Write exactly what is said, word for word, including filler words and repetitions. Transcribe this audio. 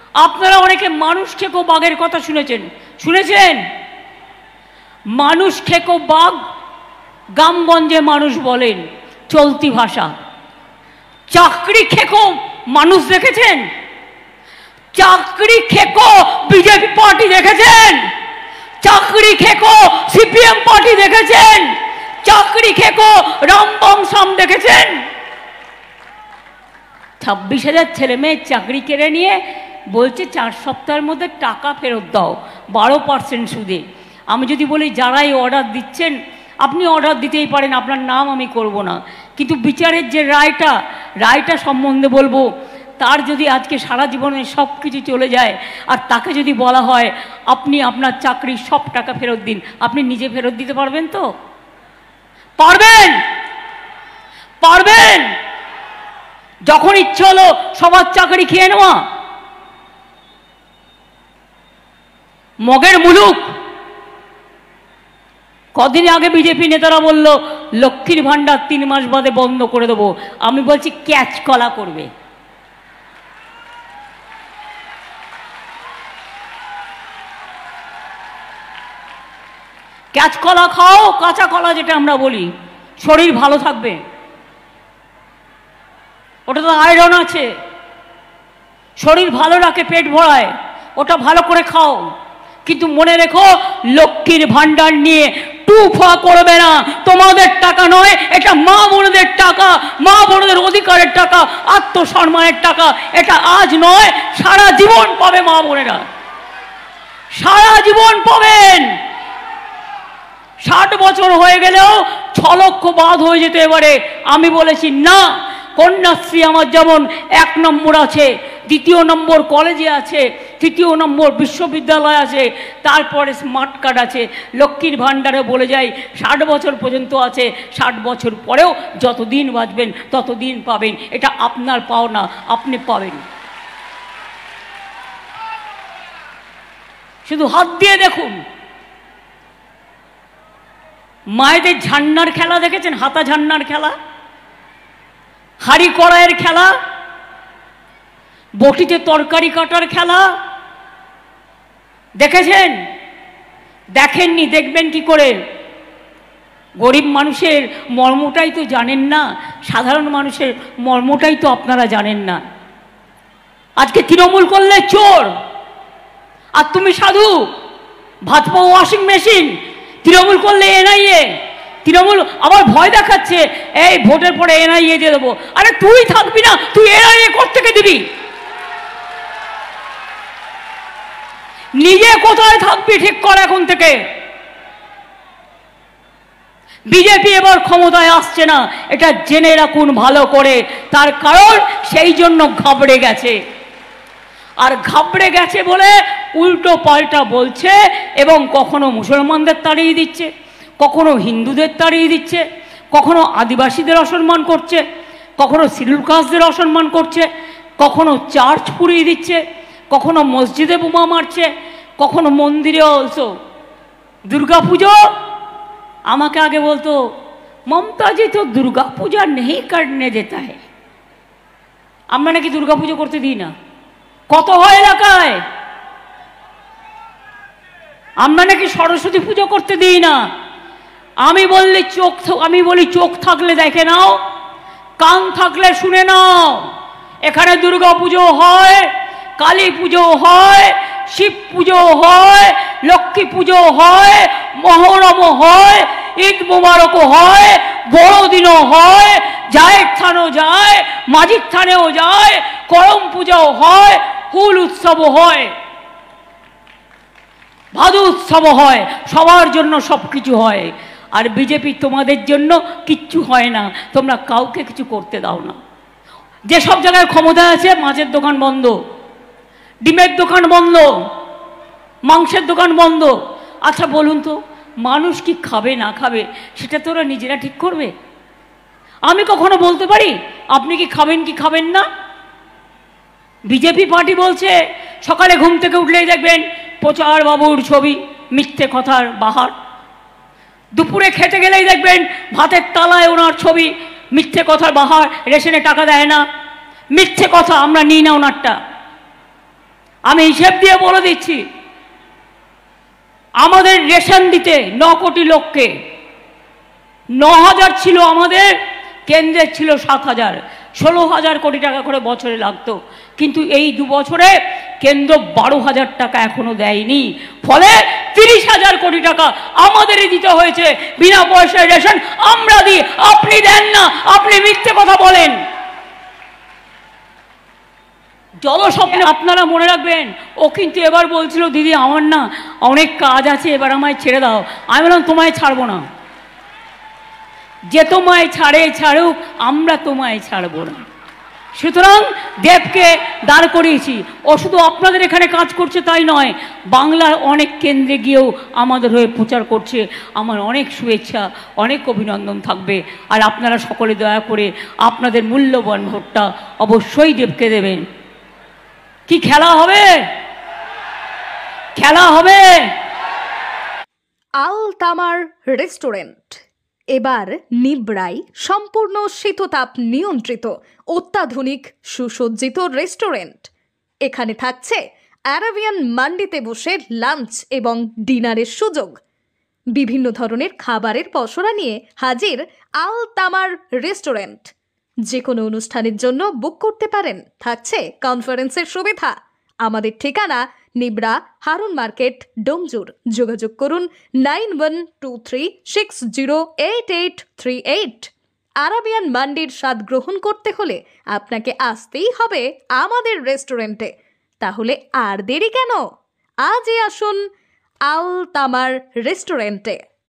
আপনারা অনেকে মানুষ খেকো বাঘের কথা শুনেছেন শুনেছেন মানুষ খেকো বাঘ গ্রামগঞ্জে মানুষ বলেন চলতি ভাষা। চাকরি খেকো মানুষ দেখেছেন? চাকরি খেকো বিজেপি পার্টি দেখেছেন? চাকরি খেকো সিপিএম পার্টি দেখেছেন? চাকরি খেকো রামবংশম দেখেছেন? ছাব্বিশ হাজার ছেলে মেয়ের চাকরি কেড়ে নিয়ে বলছে চার সপ্তাহের মধ্যে টাকা ফেরত দাও বারো পার্সেন্ট সুদে। আমি যদি বলি যারাই অর্ডার দিচ্ছেন আপনি অর্ডার দিতেই পারেন, আপনার নাম আমি করব না, কিন্তু বিচারের যে রায়টা রায়টা সম্বন্ধে বলবো, তার যদি আজকে সারা জীবনে সব কিছু চলে যায় আর তাকে যদি বলা হয় আপনি আপনার চাকরির সব টাকা ফেরত দিন, আপনি নিজে ফেরত দিতে পারবেন তো? পারবেন? পারবেন? যখন ইচ্ছে হলো সবার চাকরি খেয়ে নেওয়া, মগের মুলুক। কদিন আগে বিজেপি নেতারা বলল লক্ষ্মীর ভান্ডার তিন মাস বাদে বন্ধ করে দেবো। আমি বলছি ক্যাচ কলা করবে। ক্যাচ কলা খাও, কাঁচা কলা যেটা আমরা বলি, শরীর ভালো থাকবে। ওটা তো আয়রন আছে, শরীর ভালো রাখে, পেট ভরায়, ওটা ভালো করে খাও। কিন্তু মনে রেখো লক্ষ্মীর ভান্ডার নিয়ে টুফা করবে না। তোমাদের টাকা নয়, এটা মা বোনদের টাকা, মা বোনদের অধিকারের টাকা, আত্মসম্মানের টাকা। এটা আজ নয়, সারা জীবন পাবে মা বোনেরা, সারা জীবন পাবেন। ষাট বছর হয়ে গেলেও ছ লক্ষ বাদ হয়ে যেতে এবারে। আমি বলেছি না, কন্যাশ্রী আমার যেমন এক নম্বর আছে, দ্বিতীয় নম্বর কলেজে আছে, তৃতীয় নম্বর বিশ্ববিদ্যালয় আছে, তারপরে স্মার্ট কার্ড আছে। লক্ষ্মীর ভাণ্ডারে বলে যাই ষাট বছর পর্যন্ত আছে, ষাট বছর পরেও যতদিন বাঁচবেন ততদিন পাবেন। এটা আপনার পাওনা, আপনি পাবেন। শুধু হাত দিয়ে দেখুন, মায়েদের ঝান্নার খেলা দেখেছেন? হাতা ঝান্নার খেলা, হাড়ি কড়াইয়ের খেলা, বটিতে তরকারি কাটার খেলা দেখেছেন? দেখেননি, দেখবেন কি করে? গরিব মানুষের মর্মটাই তো জানেন না, সাধারণ মানুষের মর্মটাই তো আপনারা জানেন না। আজকে তৃণমূল করলে চোর আর তুমি সাধু, ভাত পাও ওয়াশিং মেশিন। তৃণমূল করলে এনআইএ, তৃণমূল আবার ভয় দেখাচ্ছে এই ভোটের পরে এনআইএ দিয়ে দেবো। আরে তুই থাকবি না, তুই এনআইএ কোত্থেকে দিবি? নিজে কোথায় থাকবি ঠিক কর এখন থেকে। বিজেপি এবার ক্ষমতায় আসছে না, এটা জেনে রাখুন ভালো করে। তার কারণ সেই জন্য ঘাবড়ে গেছে, আর ঘাবড়ে গেছে বলে উল্টো পাল্টা বলছে এবং কখনো মুসলমানদের তাড়িয়ে দিচ্ছে, কখনো হিন্দুদের তাড়িয়ে দিচ্ছে, কখনো আদিবাসীদের অসম্মান করছে, কখনো শিডিউল কাস্টদের অসম্মান করছে, কখনো চার্চ পুড়িয়ে দিচ্ছে, কখনো মসজিদে বোমা মারছে, কখনো মন্দিরে অলসো। দুর্গা পুজো আমাকে আগে বলতো মমতাজি তো দুর্গা পূজা নেই করনে দেতা है। আমরা নাকি দুর্গা পুজো করতে দিই না। কত হয় এলাকায়? আমরা নাকি সরস্বতী পুজো করতে দিই না। আমি বললি চোখ, আমি বলি চোখ থাকলে দেখে নাও, কান থাকলে শুনে নাও। এখানে দুর্গা পুজো হয়, কালী পুজো হয়, শিব পুজো হয়, লক্ষ্মী পুজো হয়, মহরমও হয়, ঈদ মোবারকও হয়, বড়দিনও হয়, জায়ের থানও যায়, মাঝির থানেও যায়, করম পূজাও হয়, হুল উৎসবও হয়, ভাদু উৎসবও হয়। সবার জন্য সব কিছু হয়। আর বিজেপি তোমাদের জন্য কিচ্ছু হয় না, তোমরা কাউকে কিছু করতে দাও না। যেসব জায়গায় ক্ষমতা আছে মাছের দোকান বন্ধ, ডিমের দোকান বন্ধ, মাংসের দোকান বন্ধ। আচ্ছা বলুন তো, মানুষ কি খাবে না খাবে সেটা তো ওরা নিজেরা ঠিক করবে। আমি কখনো বলতে পারি আপনি কি খাবেন কি খাবেন না? বিজেপি পার্টি বলছে সকালে ঘুম থেকে উঠলেই দেখবেন প্রচার বাবুর ছবি, মিথ্যে কথার বাহার। দুপুরে খেতে গেলেই দেখবেন ভাতের তালায় ওনার ছবি, মিথ্যে কথার বাহার। রেশনে টাকা দেয় না, মিথ্যে কথা, আমরা নিই না ওনারটা। আমি হিসেব দিয়ে বলে দিচ্ছি, আমাদের রেশন দিতে ন কোটি লোককে ন হাজার ছিল আমাদের, কেন্দ্রের ছিল সাত হাজার, ষোলো হাজার কোটি টাকা করে বছরে লাগতো। কিন্তু এই দু বছরে কেন্দ্র বারো হাজার টাকা এখনো দেয়নি, ফলে তিরিশ হাজার কোটি টাকা আমাদেরই দিতে হয়েছে বিনা পয়সায় রেশন আমরা দিই, আপনি দেন না, আপনি মিথ্যে কথা বলেন। জলস্বপ্নে আপনারা মনে রাখবেন, ও কিন্তু এবার বলছিল দিদি আমার না অনেক কাজ আছে, এবার আমায় ছেড়ে দাও। আমি বললাম তোমায় ছাড়বো না, যে তোমায় ছাড়ে ছাড়ুক, আমরা তোমায় ছাড়বো না। সুতরাং দেবকে দাঁড় করিয়েছি, ও শুধু আপনাদের এখানে কাজ করছে তাই নয়, বাংলার অনেক কেন্দ্রে গিয়েও আমাদের হয়ে প্রচার করছে। আমার অনেক শুভেচ্ছা, অনেক অভিনন্দন থাকবে। আর আপনারা সকলে দয়া করে আপনাদের মূল্যবান ভোটটা অবশ্যই দেবকে দেবেন। কি খেলা হবে? খেলা হবে। আল তামার রেস্টুরেন্ট এবার নিবড়াই সম্পূর্ণ শীততাপ নিয়ন্ত্রিত অত্যাধুনিক সুসজ্জিত রেস্টুরেন্ট। এখানে থাকছে আরাবিয়ান মান্ডিতে বসে লাঞ্চ এবং ডিনারের সুযোগ। বিভিন্ন ধরনের খাবারের পসরা নিয়ে হাজির আল তামার রেস্টুরেন্ট। যে কোনো অনুষ্ঠানের জন্য বুক করতে পারেন, থাকছে কনফারেন্সের সুবিধা। আমাদের ঠিকানা নিবড়া হারুন মার্কেট, ডোমজুর। যোগাযোগ করুন nine one two three six zero eight eight three eight. Arabian মান্ডির স্বাদ গ্রহণ করতে হলে আপনাকে আসতেই হবে আমাদের রেস্টুরেন্টে। তাহলে আর দেরি কেন? আজই আসুন আল তামার রেস্টুরেন্টে।